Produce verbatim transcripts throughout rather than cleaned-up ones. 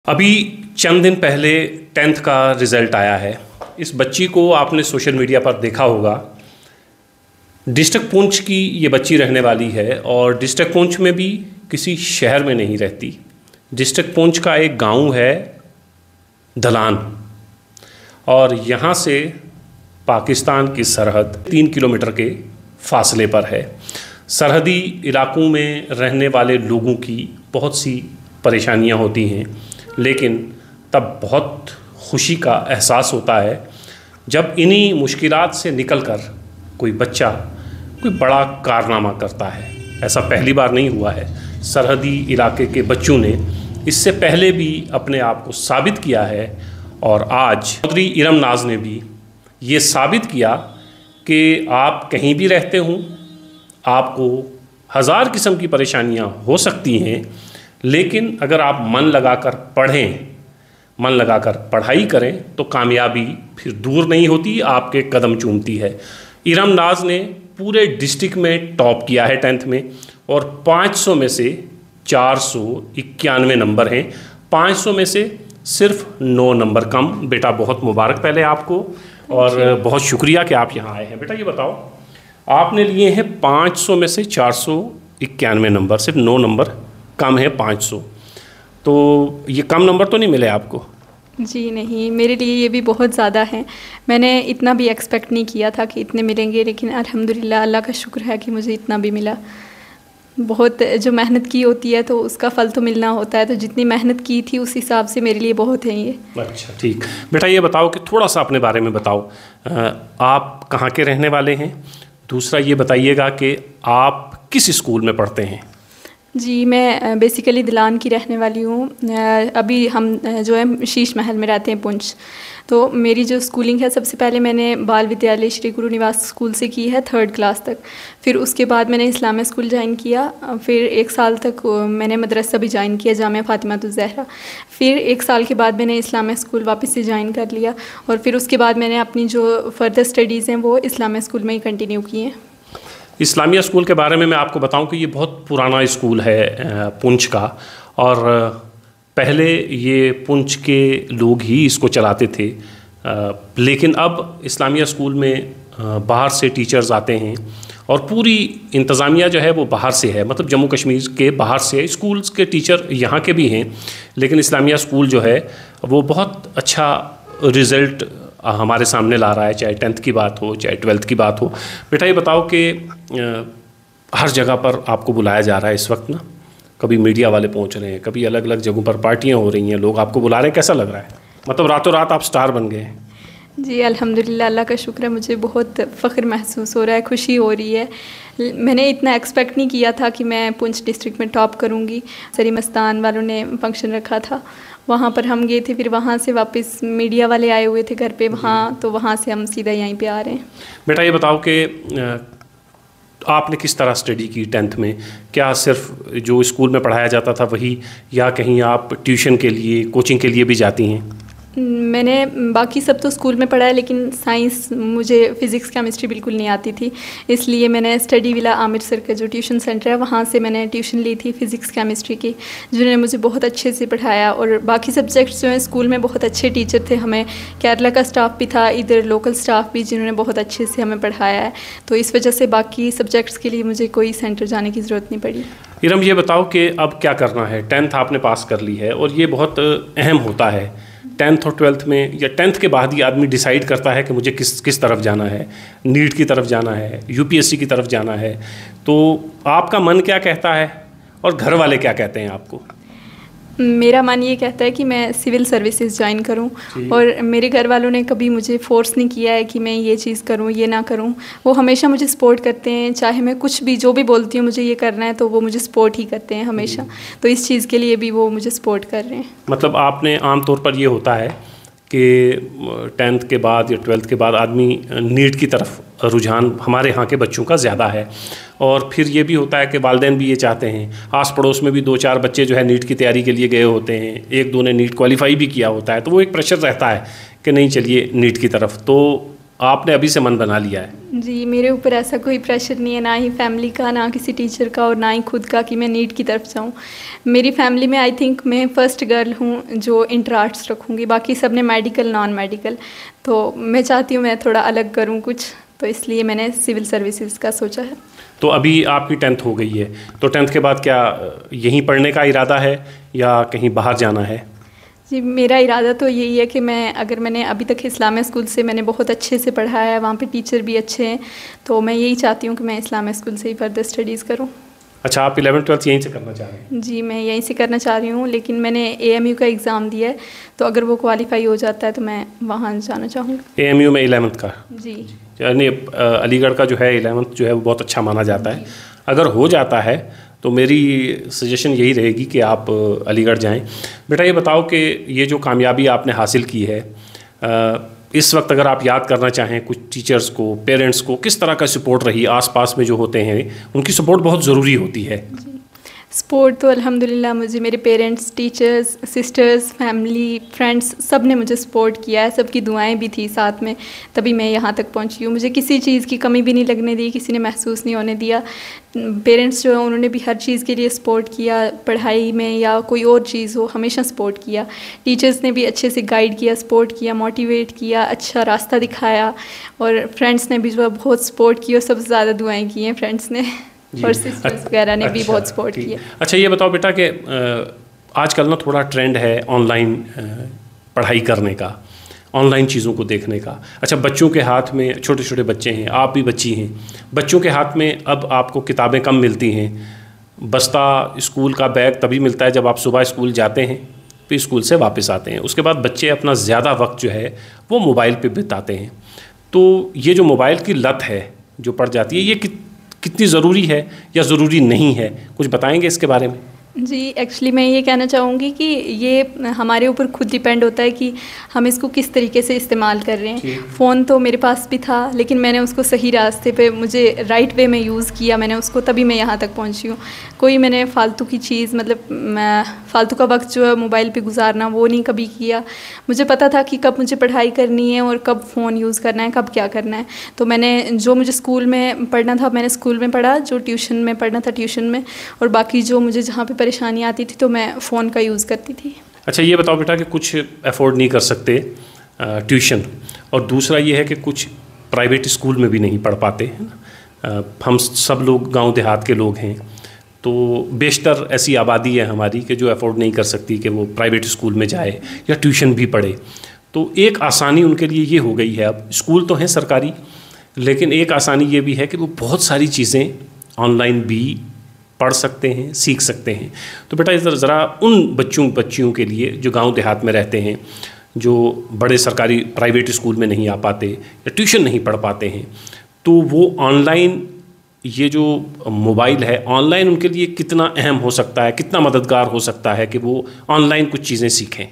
अभी चंद दिन पहले टेंथ का रिज़ल्ट आया है। इस बच्ची को आपने सोशल मीडिया पर देखा होगा। डिस्ट्रिक्ट पुंछ की ये बच्ची रहने वाली है और डिस्ट्रिक्ट पुंछ में भी किसी शहर में नहीं रहती। डिस्ट्रिक्ट पुंछ का एक गांव है धलान और यहाँ से पाकिस्तान की सरहद तीन किलोमीटर के फासले पर है। सरहदी इलाकों में रहने वाले लोगों की बहुत सी परेशानियाँ होती हैं, लेकिन तब बहुत खुशी का एहसास होता है जब इन्हीं मुश्किलात से निकलकर कोई बच्चा कोई बड़ा कारनामा करता है। ऐसा पहली बार नहीं हुआ है। सरहदी इलाके के बच्चों ने इससे पहले भी अपने आप को साबित किया है और आज चौधरी इरम नाज ने भी ये साबित किया कि आप कहीं भी रहते हों, आपको हज़ार किस्म की परेशानियां हो सकती हैं, लेकिन अगर आप मन लगाकर पढ़ें, मन लगाकर पढ़ाई करें तो कामयाबी फिर दूर नहीं होती, आपके कदम चूमती है। इरम नाज ने पूरे डिस्ट्रिक्ट में टॉप किया है टेंथ में और पाँच सौ में से चार सौ इक्यानवे नंबर हैं। पाँच सौ में से सिर्फ नौ नंबर कम। बेटा बहुत मुबारक पहले आपको और बहुत शुक्रिया कि आप यहाँ आए हैं। बेटा ये बताओ, आपने लिए हैं पाँच सौ में से चार सौ इक्यानवे नंबर, सिर्फ नौ नंबर कम है पाँच सौ। तो ये कम नंबर तो नहीं मिले आपको? जी नहीं, मेरे लिए ये भी बहुत ज़्यादा है। मैंने इतना भी एक्सपेक्ट नहीं किया था कि इतने मिलेंगे, लेकिन अल्हम्दुलिल्लाह अल्लाह का शुक्र है कि मुझे इतना भी मिला। बहुत जो मेहनत की होती है तो उसका फल तो मिलना होता है, तो जितनी मेहनत की थी उस हिसाब से मेरे लिए बहुत है ये। अच्छा ठीक। बेटा ये बताओ कि थोड़ा सा अपने बारे में बताओ, आप कहाँ के रहने वाले हैं? दूसरा ये बताइएगा कि आप किस स्कूल में पढ़ते हैं? जी मैं बेसिकली दिलान की रहने वाली हूँ। अभी हम जो है शीश महल में रहते हैं पुंछ। तो मेरी जो स्कूलिंग है, सबसे पहले मैंने बाल विद्यालय श्री गुरु निवास स्कूल से की है थर्ड क्लास तक। फिर उसके बाद मैंने इस्लामिया स्कूल ज्वाइन किया। फिर एक साल तक मैंने मदरसा भी ज्वाइन किया, जामिया फातिमातुज़ ज़हरा। फिर एक साल के बाद मैंने इस्लामिया स्कूल वापस से ज्वाइन कर लिया और फिर उसके बाद मैंने अपनी जो फर्दर स्टडीज़ हैं वो इस्लामिया स्कूल में ही कंटिन्यू की हैं। इस्लामिया स्कूल के बारे में मैं आपको बताऊं कि ये बहुत पुराना स्कूल है पुंछ का, और पहले ये पुंछ के लोग ही इसको चलाते थे, लेकिन अब इस्लामिया स्कूल में बाहर से टीचर्स आते हैं और पूरी इंतज़ामिया जो है वो बाहर से है, मतलब जम्मू कश्मीर के बाहर से। स्कूल्स के टीचर यहाँ के भी हैं, लेकिन इस्लामिया स्कूल जो है वो बहुत अच्छा रिज़ल्ट हमारे सामने ला रहा है, चाहे टेंथ की बात हो चाहे ट्वेल्थ की बात हो। बेटा ये बताओ कि हर जगह पर आपको बुलाया जा रहा है इस वक्त ना, कभी मीडिया वाले पहुंच रहे हैं, कभी अलग अलग जगहों पर पार्टियां हो रही हैं, लोग आपको बुला रहे हैं, कैसा लग रहा है? मतलब रातों रात आप स्टार बन गए हैं। जी अल्हम्दुलिल्लाह, अल्लाह का शुक्र है, मुझे बहुत फ़ख्र महसूस हो रहा है, खुशी हो रही है। मैंने इतना एक्सपेक्ट नहीं किया था कि मैं पुंछ डिस्ट्रिक्ट में टॉप करूंगी। सरी मस्तान वालों ने फंक्शन रखा था, वहाँ पर हम गए थे, फिर वहाँ से वापस मीडिया वाले आए हुए थे घर पे वहाँ, तो वहाँ से हम सीधा यहीं पे आ रहे हैं। बेटा ये बताओ कि आपने किस तरह स्टडी की टेंथ में? क्या सिर्फ जो स्कूल में पढ़ाया जाता था वही, या कहीं आप ट्यूशन के लिए कोचिंग के लिए भी जाती हैं? मैंने बाकी सब तो स्कूल में पढ़ा है, लेकिन साइंस मुझे फ़िज़िक्स केमिस्ट्री बिल्कुल नहीं आती थी, इसलिए मैंने स्टडी विला आमिर सर का जो ट्यूशन सेंटर है वहाँ से मैंने ट्यूशन ली थी फ़िज़िक्स केमिस्ट्री की, जिन्होंने मुझे बहुत अच्छे से पढ़ाया। और बाकी सब्जेक्ट्स जो हैं स्कूल में बहुत अच्छे टीचर थे, हमें केरला का स्टाफ भी था, इधर लोकल स्टाफ भी, जिन्होंने बहुत अच्छे से हमें पढ़ाया है। तो इस वजह से बाकी सब्जेक्ट्स के लिए मुझे कोई सेंटर जाने की ज़रूरत नहीं पड़ी। इरम ये बताओ कि अब क्या करना है? टेंथ आपने पास कर ली है और ये बहुत अहम होता है टेंथ और ट्वेल्थ में, या टेंथ के बाद ही आदमी डिसाइड करता है कि मुझे किस किस तरफ जाना है, नीट की तरफ जाना है, यूपीएससी की तरफ जाना है। तो आपका मन क्या कहता है और घर वाले क्या कहते हैं आपको? मेरा मन ये कहता है कि मैं सिविल सर्विसेज ज्वाइन करूं, और मेरे घर वालों ने कभी मुझे फोर्स नहीं किया है कि मैं ये चीज़ करूं ये ना करूं। वो हमेशा मुझे सपोर्ट करते हैं, चाहे मैं कुछ भी जो भी बोलती हूँ मुझे ये करना है तो वो मुझे सपोर्ट ही करते हैं हमेशा। तो इस चीज़ के लिए भी वो मुझे सपोर्ट कर रहे हैं। मतलब आपने आम तौर पर ये होता है कि टेंथ के बाद या ट्वेल्थ के बाद आदमी नीट की तरफ रुझान हमारे यहाँ के बच्चों का ज़्यादा है, और फिर ये भी होता है कि वालिदैन भी ये चाहते हैं। आस पड़ोस में भी दो चार बच्चे जो है नीट की तैयारी के लिए गए होते हैं, एक दो ने नीट क्वालिफाई भी किया होता है, तो वो एक प्रेशर रहता है कि नहीं चलिए नीट की तरफ। तो आपने अभी से मन बना लिया है? जी, मेरे ऊपर ऐसा कोई प्रेशर नहीं है, ना ही फैमिली का, ना किसी टीचर का, और ना ही खुद का कि मैं नीट की तरफ जाऊँ। मेरी फैमिली में आई थिंक मैं फ़र्स्ट गर्ल हूँ जो इंटर आर्ट्स रखूँगी, बाकी सब ने मेडिकल, नॉन मेडिकल। तो मैं चाहती हूँ मैं थोड़ा अलग करूँ कुछ, तो इसलिए मैंने सिविल सर्विसेज का सोचा है। तो अभी आपकी टेंथ हो गई है, तो टेंथ के बाद क्या यहीं पढ़ने का इरादा है या कहीं बाहर जाना है? जी, मेरा इरादा तो यही है कि मैं, अगर मैंने अभी तक इस्लामिया स्कूल से मैंने बहुत अच्छे से पढ़ा है, वहाँ पे टीचर भी अच्छे हैं, तो मैं यही चाहती हूँ कि मैं इस्लामिया स्कूल से ही फर्दर स्टडीज़ करूँ। अच्छा, आप इलेवन ट्वेल्थ यहीं से करना चाह रहे हैं? जी, मैं यहीं से करना चाह रही हूँ, लेकिन मैंने ए एम यू का एग्ज़ाम दिया है, तो अगर वो क्वालिफाई हो जाता है तो मैं वहाँ जाना चाहूँगी। ए एम यू में इलेवंथ का? जी, यानी अलीगढ़ का जो है इलेवंथ जो है वो बहुत अच्छा माना जाता है। अगर हो जाता है तो मेरी सजेशन यही रहेगी कि आप अलीगढ़ जाएं। बेटा ये बताओ कि ये जो कामयाबी आपने हासिल की है, इस वक्त अगर आप याद करना चाहें कुछ टीचर्स को, पेरेंट्स को, किस तरह का सपोर्ट रही? आसपास में जो होते हैं उनकी सपोर्ट बहुत ज़रूरी होती है। सपोर्ट तो अल्हम्दुलिल्लाह मुझे मेरे parents, teachers, sisters, family, friends सब ने मुझे सपोर्ट किया है, सबकी दुआएं भी थी साथ में, तभी मैं यहाँ तक पहुँची हूँ। मुझे किसी चीज़ की कमी भी नहीं लगने दी, किसी ने महसूस नहीं होने दिया। पेरेंट्स जो है उन्होंने भी हर चीज़ के लिए सपोर्ट किया, पढ़ाई में या कोई और चीज़ हो, हमेशा सपोर्ट किया। टीचर्स ने भी अच्छे से गाइड किया, सपोर्ट किया, मोटिवेट किया, अच्छा रास्ता दिखाया, और फ्रेंड्स ने भी जो है बहुत सपोर्ट किया, सबसे ज़्यादा दुआएँ की हैं फ्रेंड्स ने, और सिस्टर्स वगैरह ने भी बहुत सपोर्ट किया। अच्छा, ये बताओ बेटा कि आजकल ना थोड़ा ट्रेंड है ऑनलाइन पढ़ाई करने का, ऑनलाइन चीज़ों को देखने का। अच्छा, बच्चों के हाथ में, छोटे छोटे बच्चे हैं, आप भी बच्ची हैं, बच्चों के हाथ में अब आपको किताबें कम मिलती हैं। बस्ता स्कूल का बैग तभी मिलता है जब आप सुबह स्कूल जाते हैं, फिर स्कूल से वापस आते हैं। उसके बाद बच्चे अपना ज़्यादा वक्त जो है वो मोबाइल पे बिताते हैं। तो ये जो मोबाइल की लत है जो पड़ जाती है, ये कि, कितनी ज़रूरी है या ज़रूरी नहीं है? कुछ बताएंगे इसके बारे में? जी, एक्चुअली मैं ये कहना चाहूँगी कि ये हमारे ऊपर खुद डिपेंड होता है कि हम इसको किस तरीके से इस्तेमाल कर रहे हैं। फ़ोन तो मेरे पास भी था, लेकिन मैंने उसको सही रास्ते पे, मुझे राइट वे में यूज़ किया मैंने उसको, तभी मैं यहाँ तक पहुँची हूँ। कोई मैंने फ़ालतू की चीज़, मतलब फ़ालतू का वक्त जो है मोबाइल पे गुजारना, वो नहीं कभी किया। मुझे पता था कि कब मुझे पढ़ाई करनी है और कब फ़ोन यूज़ करना है, कब क्या करना है। तो मैंने जो मुझे स्कूल में पढ़ना था मैंने स्कूल में पढ़ा, जो ट्यूशन में पढ़ना था ट्यूशन में, और बाकी जो मुझे जहाँ पे परेशानी आती थी तो मैं फ़ोन का यूज़ करती थी। अच्छा, ये बताओ बेटा कि कुछ अफोर्ड नहीं कर सकते ट्यूशन, और दूसरा ये है कि कुछ प्राइवेट स्कूल में भी नहीं पढ़ पाते हैं। हम सब लोग गांव देहात के लोग हैं, तो बेशतर ऐसी आबादी है हमारी कि जो अफोर्ड नहीं कर सकती कि वो प्राइवेट स्कूल में जाए या ट्यूशन भी पढ़े। तो एक आसानी उनके लिए ये हो गई है, अब स्कूल तो हैं सरकारी, लेकिन एक आसानी ये भी है कि वो बहुत सारी चीज़ें ऑनलाइन भी पढ़ सकते हैं, सीख सकते हैं। तो बेटा इधर ज़रा उन बच्चों बच्चियों के लिए जो गांव देहात में रहते हैं, जो बड़े सरकारी प्राइवेट स्कूल में नहीं आ पाते या ट्यूशन नहीं पढ़ पाते हैं, तो वो ऑनलाइन, ये जो मोबाइल है ऑनलाइन उनके लिए कितना अहम हो सकता है, कितना मददगार हो सकता है कि वो ऑनलाइन कुछ चीज़ें सीखें?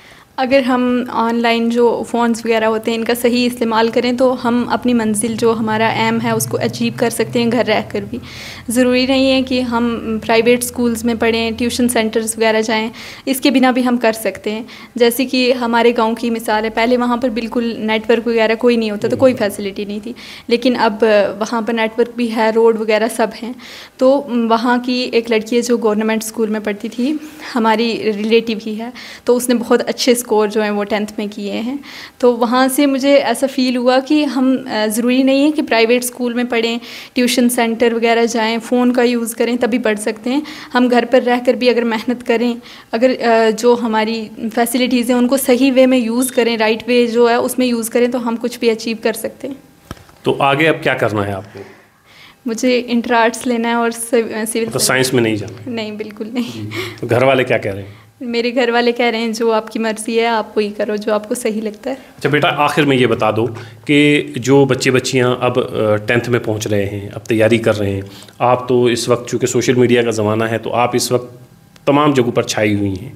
अगर हम ऑनलाइन जो फ़ोन्स वगैरह होते हैं इनका सही इस्तेमाल करें तो हम अपनी मंजिल जो हमारा एम है उसको अचीव कर सकते हैं घर रहकर भी। ज़रूरी नहीं है कि हम प्राइवेट स्कूल्स में पढ़ें, ट्यूशन सेंटर्स वगैरह जाएं, इसके बिना भी हम कर सकते हैं। जैसे कि हमारे गांव की मिसाल है, पहले वहाँ पर बिल्कुल नेटवर्क वगैरह कोई नहीं होता, तो कोई फैसिलिटी नहीं थी, लेकिन अब वहाँ पर नेटवर्क भी है, रोड वगैरह सब हैं। तो वहाँ की एक लड़की है जो गवर्नमेंट स्कूल में पढ़ती थी, हमारी रिलेटिव ही है, तो उसने बहुत अच्छे स्कोर जो हैं वो टेंथ में किए हैं। तो वहाँ से मुझे ऐसा फ़ील हुआ कि हम ज़रूरी नहीं है कि प्राइवेट स्कूल में पढ़ें, ट्यूशन सेंटर वगैरह जाएं, फ़ोन का यूज़ करें तभी पढ़ सकते हैं। हम घर पर रहकर भी अगर मेहनत करें, अगर जो हमारी फैसिलिटीज़ हैं उनको सही वे में यूज़ करें, राइट वे जो है उसमें यूज़ करें, तो हम कुछ भी अचीव कर सकते हैं। तो आगे अब क्या करना है आपको? मुझे इंटर आर्ट्स लेना है और सिविल। तो साइंस में नहीं जाना? नहीं, बिल्कुल नहीं। तो घर वाले क्या कह रहे हैं? मेरे घर वाले कह रहे हैं जो आपकी मर्ज़ी है आप वही करो, जो आपको सही लगता है। अच्छा बेटा, आखिर में ये बता दो कि जो बच्चे बच्चियां अब टेंथ में पहुंच रहे हैं, अब तैयारी कर रहे हैं, आप तो इस वक्त चूँकि सोशल मीडिया का ज़माना है तो आप इस वक्त तमाम जगहों पर छाई हुई हैं,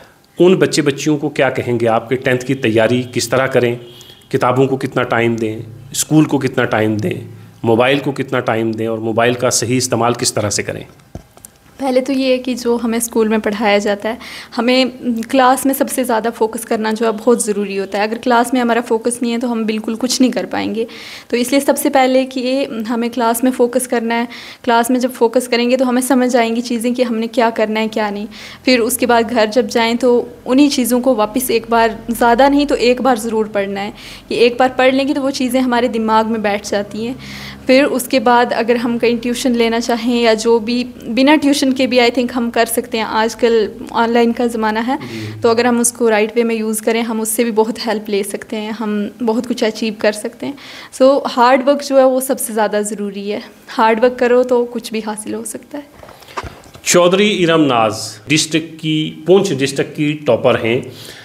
उन बच्चे बच्चियों को क्या कहेंगे आप कि टेंथ की तैयारी किस तरह करें, किताबों को कितना टाइम दें, स्कूल को कितना टाइम दें, मोबाइल को कितना टाइम दें, और मोबाइल का सही इस्तेमाल किस तरह से करें? पहले तो ये है कि जो हमें स्कूल में पढ़ाया जाता है, हमें क्लास में सबसे ज़्यादा फोकस करना जो है बहुत ज़रूरी होता है। अगर क्लास में हमारा फोकस नहीं है तो हम बिल्कुल कुछ नहीं कर पाएंगे। तो इसलिए सबसे पहले कि हमें क्लास में फ़ोकस करना है। क्लास में जब फोकस करेंगे तो हमें समझ आएंगी चीज़ें कि हमने क्या करना है क्या नहीं। फिर उसके बाद घर जब जाएँ तो उन्हीं चीज़ों को वापस एक बार, ज़्यादा नहीं तो एक बार ज़रूर पढ़ना है कि एक बार पढ़ लेंगे तो वो चीज़ें हमारे दिमाग में बैठ जाती हैं। फिर उसके बाद अगर हम कहीं ट्यूशन लेना चाहें या जो भी, बिना ट्यूशन के भी आई थिंक हम कर सकते हैं। आजकल ऑनलाइन का ज़माना है, तो अगर हम उसको राइट वे में यूज़ करें, हम उससे भी बहुत हेल्प ले सकते हैं, हम बहुत कुछ अचीव कर सकते हैं। सो हार्ड वर्क जो है वो सबसे ज़्यादा ज़रूरी है। हार्ड वर्क करो तो कुछ भी हासिल हो सकता है। चौधरी इरम नाज डिस्ट्रिक्ट की, पुंछ डिस्ट्रिक्ट की टॉपर हैं।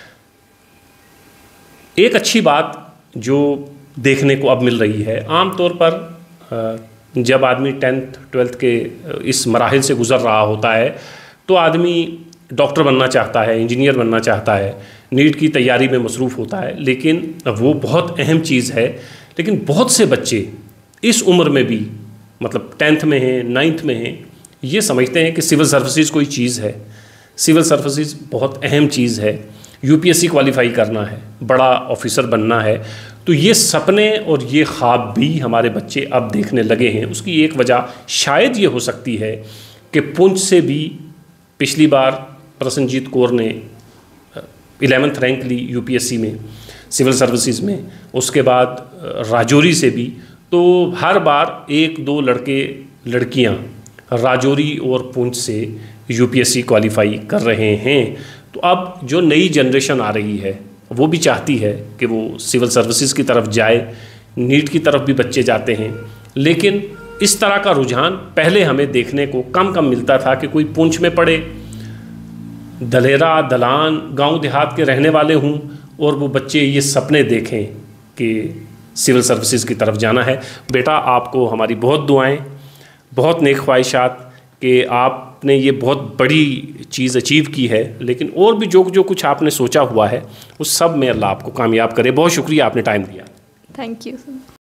एक अच्छी बात जो देखने को अब मिल रही है, आमतौर पर जब आदमी टेंथ ट्वेल्थ के इस मराहिल से गुज़र रहा होता है तो आदमी डॉक्टर बनना चाहता है, इंजीनियर बनना चाहता है, नीट की तैयारी में मसरूफ़ होता है, लेकिन वो बहुत अहम चीज़ है। लेकिन बहुत से बच्चे इस उम्र में भी, मतलब टेंथ में हैं, नाइन्थ में हैं, ये समझते हैं कि सिविल सर्विसेज कोई चीज़ है। सिविल सर्विसेज बहुत अहम चीज़ है, यूपीएससी क्वालिफाई करना है, बड़ा ऑफिसर बनना है। तो ये सपने और ये ख्वाब भी हमारे बच्चे अब देखने लगे हैं। उसकी एक वजह शायद ये हो सकती है कि पुंछ से भी पिछली बार प्रसन्नजीत कौर ने इलेवेंथ रैंक ली यूपीएससी में, सिविल सर्विसेज में, उसके बाद राजौरी से भी। तो हर बार एक दो लड़के लड़कियां राजौरी और पुंछ से यूपीएससी क्वालिफाई कर रहे हैं। तो अब जो नई जनरेशन आ रही है वो भी चाहती है कि वो सिविल सर्विसेज की तरफ जाए, नीट की तरफ भी बच्चे जाते हैं। लेकिन इस तरह का रुझान पहले हमें देखने को कम कम मिलता था कि कोई पुंछ में पढ़े, दलेरा दलान गांव देहात के रहने वाले हों और वो बच्चे ये सपने देखें कि सिविल सर्विसेज की तरफ जाना है। बेटा, आपको हमारी बहुत दुआएं, बहुत नेक ख्वाहिशात कि आपने ये बहुत बड़ी चीज़ अचीव की है। लेकिन और भी जो जो कुछ आपने सोचा हुआ है उस सब में अल्लाह आपको कामयाब करे। बहुत शुक्रिया, आपने टाइम दिया। Thank you.